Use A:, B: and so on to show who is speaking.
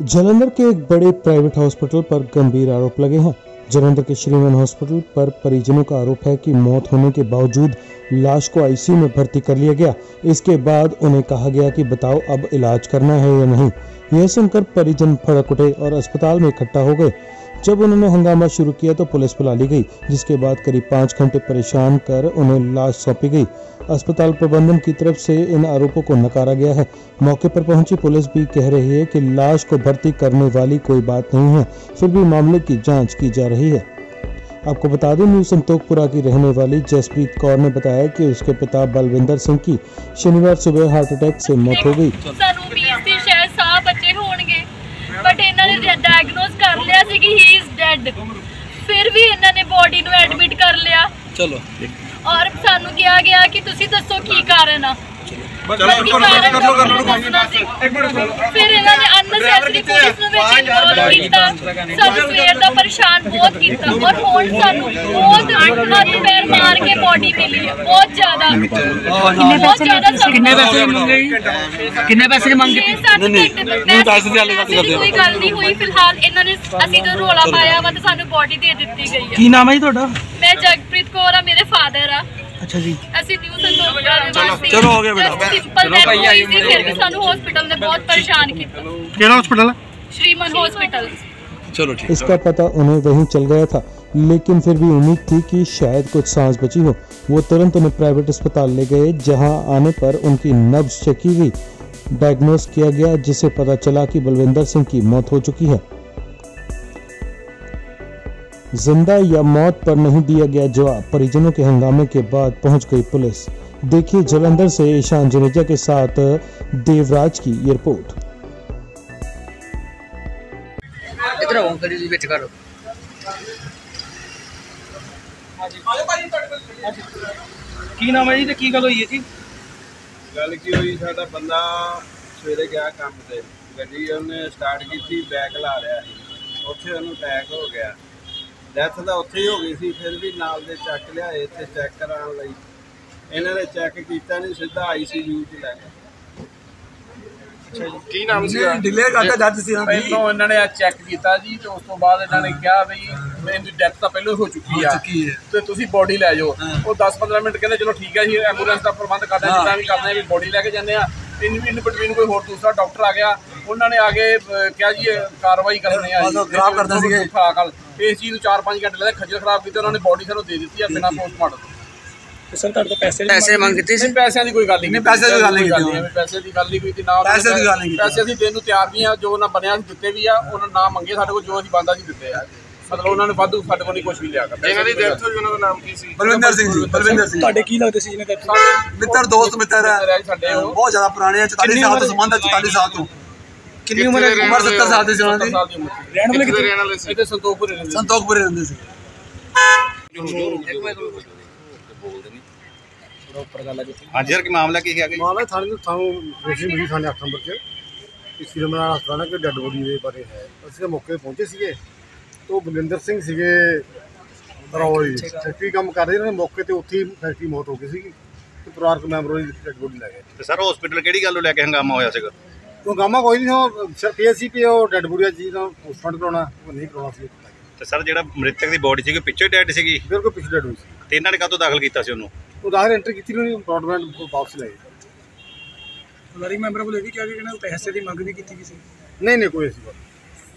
A: जालंधर के एक बड़े प्राइवेट हॉस्पिटल पर गंभीर आरोप लगे हैं। जालंधर के श्रीमान हॉस्पिटल पर परिजनों का आरोप है कि मौत होने के बावजूद लाश को आईसीयू में भर्ती कर लिया गया। इसके बाद उन्हें कहा गया कि बताओ अब इलाज करना है या नहीं। यह सुनकर परिजन भड़क उठे और अस्पताल में इकट्ठा हो गए। जब उन्होंने हंगामा शुरू किया तो पुलिस बुला ली गई, जिसके बाद करीब 5 घंटे परेशान कर उन्हें लाश सौंपी गई। अस्पताल प्रबंधन की तरफ से इन आरोपों को नकारा गया है। मौके पर पहुंची पुलिस भी कह रही है कि लाश को भर्ती करने वाली कोई बात नहीं है, फिर भी मामले की जांच की जा रही है। आपको बता दें, न्यू संतोखपुरा की रहने वाली जसप्रीत कौर ने बताया कि उसके पिता बलविंदर सिंह की शनिवार सुबह हार्ट अटैक से मौत हो गई।
B: बट इन्होंने डायग्नोज कर लिया सी कि ही इज डेड, फिर भी इन्होंने बॉडी ਨੂੰ ਐਡਮਿਟ ਕਰ ਲਿਆ। ਚਲੋ और सानू किया गया कि तुसी दसो की कारण आ। फिर इन्होंने अननेसेसरी पुलिस ਨੂੰ ਵਿੱਚ ਇਨਵੋਲਵ ਕੀਤਾ। ਸਾਨੂੰ ਸਵੇਰ ਦਾ ਪਰੇਸ਼ਾਨ ਬਹੁਤ ਕੀਤਾ और ਹੁਣ ਸਾਨੂੰ ਬਹੁਤ ਹੱਥ ਪੈਰ ਮਾਰ ਕੇ ਬॉडी ਮਿਲੀ ਹੈ बहुत ज़्यादा।
C: कितने पैसे मंगे? कितने पैसे मंगे?
B: कोई गल नहीं हुई। फिलहाल इन्होंने ਅਸੀਂ जो ਰੋਲਾ ਪਾਇਆ ਵਾ ਤੇ ਸਾਨੂੰ ਬॉडी ਦੇ ਦਿੱਤੀ ਗਈ ਹੈ।
C: ਕੀ ਨਾਮ ਹੈ ਜੀ ਤੁਹਾਡਾ?
B: मैं जगप्रीत कौर आ, मेरे फादर आ।
C: अच्छा जी।
B: ਅਸੀਂ ਨਿਊ ਸੰਤੋਖਪੁਰਾ ਦੇ ਵਾਸੀ।
C: चलो हो गया बेटा।
B: ਸਿੰਪਲ ਡੈਥ ਹੋਈ ਸੀ, ਫਿਰ ਵੀ ਸਾਨੂੰ ਹਸਪੀਟਲ ਨੇ बहुत परेशान ਕੀਤਾ।
C: ਕਿਹੜਾ ਹਸਪੀਟਲ ਹੈ?
B: श्रीमान हॉस्पिटल।
C: चलो ठीक।
A: इसका पता उन्हें वहीं चल गया था, लेकिन फिर भी उम्मीद थी कि शायद कुछ सांस बची हो। वो तुरंत उन्हें प्राइवेट अस्पताल ले गए, जहां आने पर उनकी नब्ज चेक की गई, डायग्नोस किया गया, जिससे पता चला कि बलविंदर सिंह की मौत हो चुकी है। जिंदा या मौत पर नहीं दिया गया जवाब। परिजनों के हंगामे के बाद पहुंच गई पुलिस। देखिए जालंधर से ईशान जनेजा के साथ देवराज की ये रिपोर्ट।
C: इधर आओ अंकल जी, वेट करो। ਕੀ ਨਾਮ ਹੈ ਜੀ ਤੇ ਕੀ ਗੱਲ ਹੋਈ ਹੈ ਜੀ?
D: ਗੱਲ ਕੀ ਹੋਈ, ਸਾਡਾ ਬੰਦਾ ਸਵੇਰੇ ਗਿਆ ਕੰਮ ਤੇ, ਗੱਡੀ ਉਹਨੇ ਸਟਾਰਟ ਕੀਤੀ, ਬੈਕ ਲਾ ਰਿਹਾ ਸੀ, ਉੱਥੇ ਉਹਨੂੰ ਅਟੈਕ ਹੋ ਗਿਆ। ਡੈਥ ਤਾਂ ਉੱਥੇ ਹੀ ਹੋ ਗਈ ਸੀ, ਫਿਰ ਵੀ ਨਾਲ ਦੇ ਚੱਕ ਲਿਆਏ ਇੱਥੇ ਚੈੱਕ ਕਰਾਉਣ ਲਈ। ਇਹਨਾਂ ਨੇ ਚੈੱਕ ਕੀਤਾ ਨਹੀਂ, ਸਿੱਧਾ ਆਈਸੀਯੂ 'ਚ ਲੈ ਗਏ।
E: ਕੀ ਨਾਮ ਸੀ?
C: ਡਿਲੇ ਕਰਤਾ ਜੱਜ ਸੀ।
E: ਪਹਿਲਾਂ ਇਹਨਾਂ ਨੇ ਚੈੱਕ ਕੀਤਾ ਜੀ, ਤੇ ਉਸ ਤੋਂ ਬਾਅਦ ਇਹਨਾਂ ਨੇ ਕਿਹਾ ਵੀ ਇਹਦੀ ਡੈਥ ਤਾਂ ਪਹਿਲਾਂ ਹੋ ਚੁੱਕੀ ਆ ਤੇ ਤੁਸੀਂ ਬੋਡੀ ਲੈ ਜਾਓ। ਉਹ 10-15 ਮਿੰਟ ਕਹਿੰਦੇ ਚਲੋ ਠੀਕ ਹੈ ਜੀ, ਐਂਬੂਲੈਂਸ ਦਾ ਪ੍ਰਬੰਧ ਕਰਦੇ ਹਾਂ, ਜਿੱਦਾਂ ਵੀ ਕਰਦੇ ਹਾਂ, ਵੀ ਬੋਡੀ ਲੈ ਕੇ ਜਾਂਦੇ ਆ। ਇਨ ਬਿਟਵੀਨ ਕੋਈ ਹੋਰ ਦੂਸਰਾ ਡਾਕਟਰ ਆ ਗਿਆ, ਉਹਨਾਂ ਨੇ ਆ ਕੇ ਕਿਹਾ ਜੀ ਕਾਰਵਾਈ ਕਰਨੀ ਆ ਜੀ, ਖਰਾਬ ਕਰਦੇ ਸੀਗੇ ਇਸ ਚੀਜ਼ ਨੂੰ। 4-5 ਘੰਟੇ ਲੱਗਦੇ, ਖੱਜਲ ਖਰਾਬ ਕੀਤੀ। ਉਹਨਾਂ ਨੇ ਬੋਡੀ ਸਾਨੂੰ ਦੇ ਦਿੱਤੀ ਆ ਬਿਨਾਂ ਪੋਸਟਮਾਰਟਮ।
C: ਸਰ ਤੁਹਾਡੇ ਤੋਂ ਪੈਸੇ ਮੰਗ ਕੀਤੇ ਸੀ?
E: ਪੈਸਿਆਂ ਦੀ ਕੋਈ ਗੱਲ ਨਹੀਂ, ਪੈਸੇ ਦੀ ਗੱਲ ਨਹੀਂ ਕੀਤੀ, ਪੈਸੇ ਦੀ ਗੱਲ ਨਹੀਂ ਕੀਤੀ ਨਾ।
C: ਪੈਸੇ ਦੀ ਗੱਲ ਨਹੀਂ ਕੀਤੀ।
E: ਪੈਸੇ ਅਸੀਂ ਦੇਣ ਨੂੰ ਤਿਆਰ ਨਹੀਂ ਆ, ਜੋ ਉਹਨਾਂ ਬਣਿਆ ਅਸੀਂ ਦਿੱਤੇ ਵੀ ਆ। ਉਹਨਾਂ ਨਾ ਮੰਗੇ ਸਾਡੇ ਕੋਲ, ਜੋ ਅਸੀਂ ਬੰਦਾ ਅਸੀਂ ਦਿੱਤੇ ਆ। ਮਤਲਬ ਉਹਨਾਂ ਨੇ ਵਾਧੂ ਸਾਡੇ ਕੋਲ ਨਹੀਂ ਕੁਝ ਵੀ ਲਿਆ ਕਰ।
D: ਇਹਨਾਂ ਦੀ ਡੈਥ ਹੋਈ, ਉਹਨਾਂ ਦਾ ਨਾਮ ਕੀ ਸੀ?
C: ਬਲਵਿੰਦਰ ਸਿੰਘ ਜੀ। ਬਲਵਿੰਦਰ ਸਿੰਘ ਤੁਹਾਡੇ ਕੀ ਲੱਗਦੇ ਸੀ ਜਿਹਨੇ ਡੈਥ? ਮਿੱਤਰ ਦੋਸਤ ਮਿੱਤਰ ਹੈ ਸਾਡੇ, ਬਹੁਤ ਜ਼ਿਆਦਾ ਪੁਰਾਣੇ ਆ। 44 ਸਾਲ ਤੋਂ ਸੰਬੰਧ ਹੈ, 44 ਸਾਲ ਤੋਂ। ਕਿੰਨੀ ਉਮਰ ਹੈ? ਉਮਰ 70 ਸਾਲ ਦੀ ਸੀ ਉਹਨਾਂ ਦੀ।
E: ਰਹਿਣ ਵਾਲੇ ਕਿੱਥੇ ਰਹਿਣ ਵਾਲੇ ਸੀ? ਇੱਥੇ ਸੰਤੋਖਪੁਰੇ ਰਹਿੰਦੇ ਸੀ।
C: ਸੰਤੋਖਪੁਰੇ ਰਹਿੰਦੇ ਸੀ।
D: ਹਾਂਜੀ ਸਰ, ਕੀ ਮਾਮਲਾ ਕੀ ਹੈ?
F: ਮਾਮਲਾ ਥਾਣੇ ਨੂੰ ਰੇਸ਼ੀ ਮਿਲੀ ਥਾਣੇ 8 ਨੰਬਰ 'ਚ ਇਸ ਰਮਨਾਲ ਹਸਪਤਾਲ ਕਿ ਡੈਡ ਬੋਡੀ ਦੇ ਬਾਰੇ ਹੈ। ਅਸੀਂ ਮੌਕੇ 'ਤੇ ਪਹੁੰਚੇ ਸੀਗੇ, तो बलविंदर सिंह सीगे रौली फैक्ट्री काम कर रहे, मौके ते उत्थे फैक्ट्री मौत हो गई सी, तो परिवारक मैंबरों की डेड बॉडी लै गए।
D: सर हॉस्पिटल किहड़ी गल नूं लैके हंगामा होया सीगा?
F: तो हंगामा कोई नहीं, पीएचसी पे डेड बॉडी जी पोस्टमार्टम कराना नहीं कराना सी।
D: तो सर जिहड़ा मृतक दी बॉडी सी पिछे डेड सीगी?
F: बिल्कुल पिछे डेड हुई सी।
D: ते इन्हां ने कदों दाखल कीता सी उहनूं?
F: वो दाखिल एंट्री कीती नहीं, ब्रॉडबैंड वापस लै गए।
C: परिवारक मैंबर को लेके क्या पैसे की मंग भी की?
F: नहीं कोई ऐसी बात